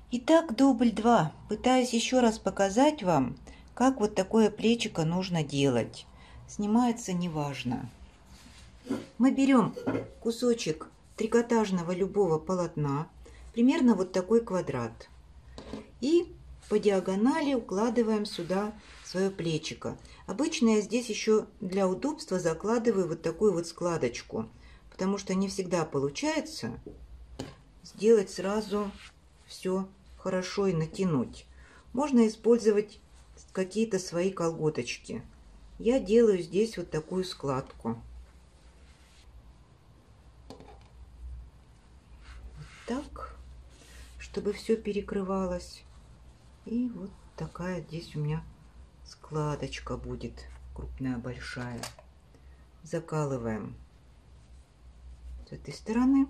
Итак, дубль 2. Пытаюсь еще раз показать вам, как вот такое плечико нужно делать. Снимается неважно. Мы берем кусочек трикотажного любого полотна, примерно вот такой квадрат, и по диагонали укладываем сюда свое плечико. Обычно я здесь еще для удобства закладываю вот такую вот складочку, потому что не всегда получается сделать сразу все хорошо и натянуть. Можно использовать какие-то свои колготочки. Я делаю здесь вот такую складку. Так, чтобы все перекрывалось. И вот такая здесь у меня складочка будет, крупная, большая. Закалываем с этой стороны.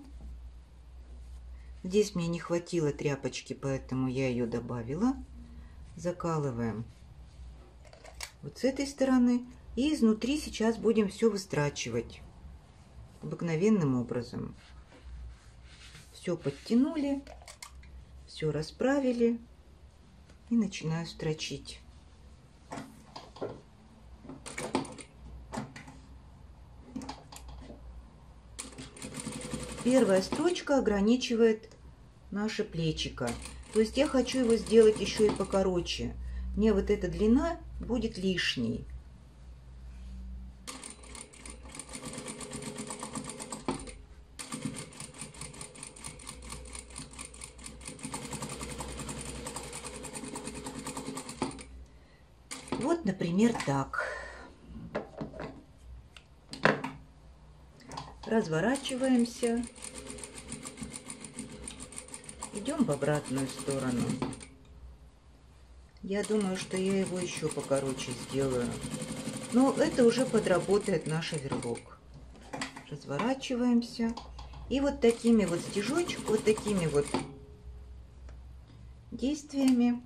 Здесь мне не хватило тряпочки, поэтому я ее добавила. Закалываем вот с этой стороны. И изнутри сейчас будем все выстрачивать обыкновенным образом. Все подтянули, все расправили и начинаю строчить. Первая строчка ограничивает наше плечико. То есть я хочу его сделать еще и покороче. Мне вот эта длина будет лишней. Вот, например, так. Разворачиваемся. Идем в обратную сторону. Я думаю, что я его еще покороче сделаю. Но это уже подработает наш оверлок. Разворачиваемся. И вот такими вот стежочками, вот такими вот действиями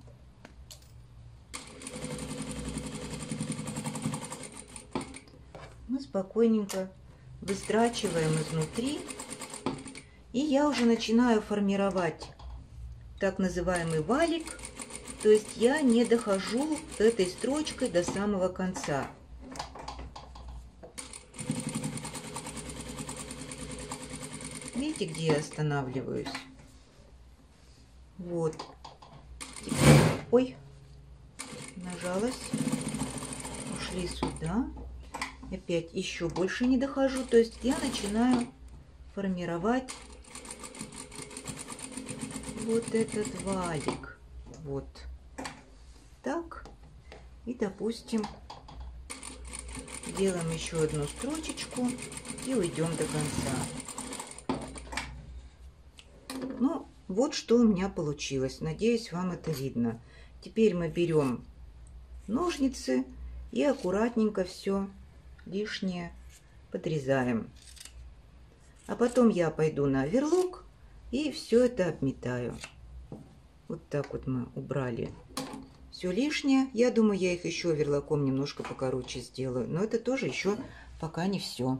мы спокойненько выстрачиваем изнутри. И я уже начинаю формировать так называемый валик. То есть я не дохожу этой строчкой до самого конца. Видите, где я останавливаюсь? Вот. Теперь, ой, нажалась. Ушли сюда. Опять еще больше не дохожу. То есть я начинаю формировать вот этот валик. Вот так. И, допустим, делаем еще одну строчечку и уйдем до конца. Ну, вот что у меня получилось. Надеюсь, вам это видно. Теперь мы берем ножницы и аккуратненько все лишнее подрезаем. А потом я пойду на оверлок и все это обметаю. Вот так вот мы убрали все лишнее. Я думаю, я их еще оверлоком немножко покороче сделаю. Но это тоже еще пока не все.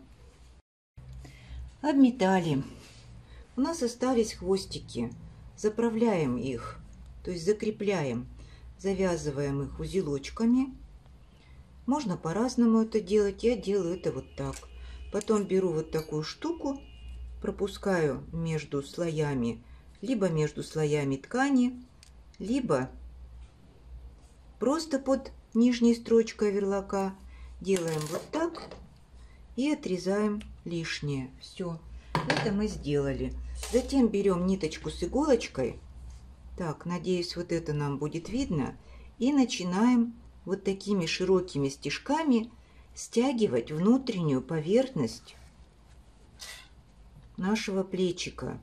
Обметали. У нас остались хвостики. Заправляем их, то есть закрепляем. Завязываем их узелочками. Можно по-разному это делать. Я делаю это вот так. Потом беру вот такую штуку, пропускаю между слоями, либо между слоями ткани, либо просто под нижней строчкой оверлока. Делаем вот так и отрезаем лишнее. Все, это мы сделали. Затем берем ниточку с иголочкой. Так, надеюсь, вот это нам будет видно. И начинаем вот такими широкими стежками стягивать внутреннюю поверхность нашего плечика.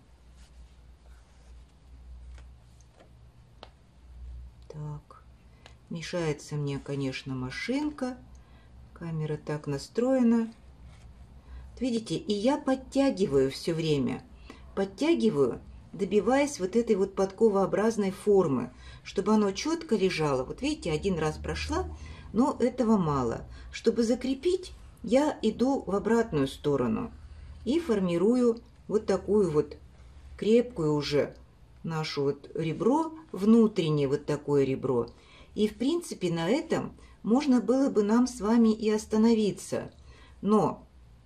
Так, мешается мне, конечно, машинка. Камера так настроена. Видите, и я подтягиваю все время. Подтягиваю, добиваясь вот этой вот подковообразной формы, чтобы оно четко лежало. Вот видите, один раз прошла, но этого мало. Чтобы закрепить, я иду в обратную сторону и формирую вот такую вот крепкую уже наше вот ребро, внутреннее вот такое ребро. И, в принципе, на этом можно было бы нам с вами и остановиться. Но,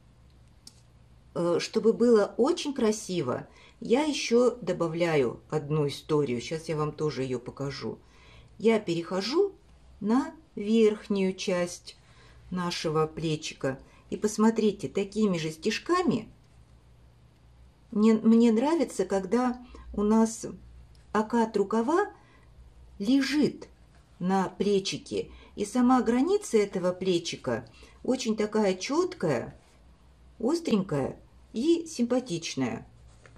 чтобы было очень красиво, я еще добавляю одну историю. Сейчас я вам тоже ее покажу. Я перехожу на верхнюю часть нашего плечика. И посмотрите, такими же стежками мне нравится, когда у нас окат рукава лежит на плечике. И сама граница этого плечика очень такая четкая, остренькая и симпатичная.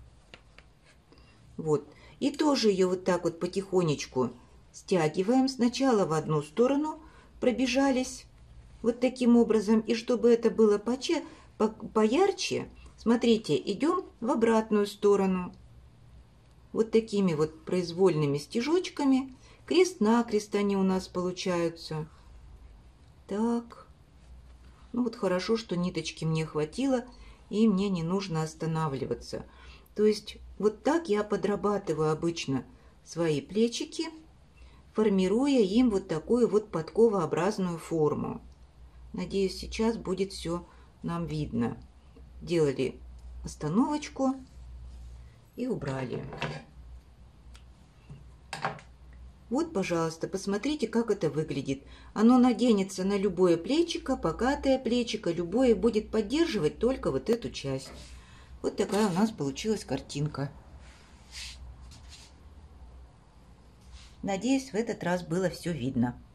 Вот. И тоже ее вот так вот потихонечку стягиваем. Сначала в одну сторону пробежались вот таким образом. И чтобы это было поярче, смотрите, идем в обратную сторону. Вот такими вот произвольными стежочками. Крест-накрест они у нас получаются. Так. Ну вот хорошо, что ниточки мне хватило, и мне не нужно останавливаться. То есть вот так я подрабатываю обычно свои плечики, формируя им вот такую вот подковообразную форму. Надеюсь, сейчас будет все нам видно. Делали остановочку и убрали. Вот, пожалуйста, посмотрите, как это выглядит. Оно наденется на любое плечико, покатое плечико, любое, будет поддерживать только вот эту часть. Вот такая у нас получилась картинка. Надеюсь, в этот раз было все видно.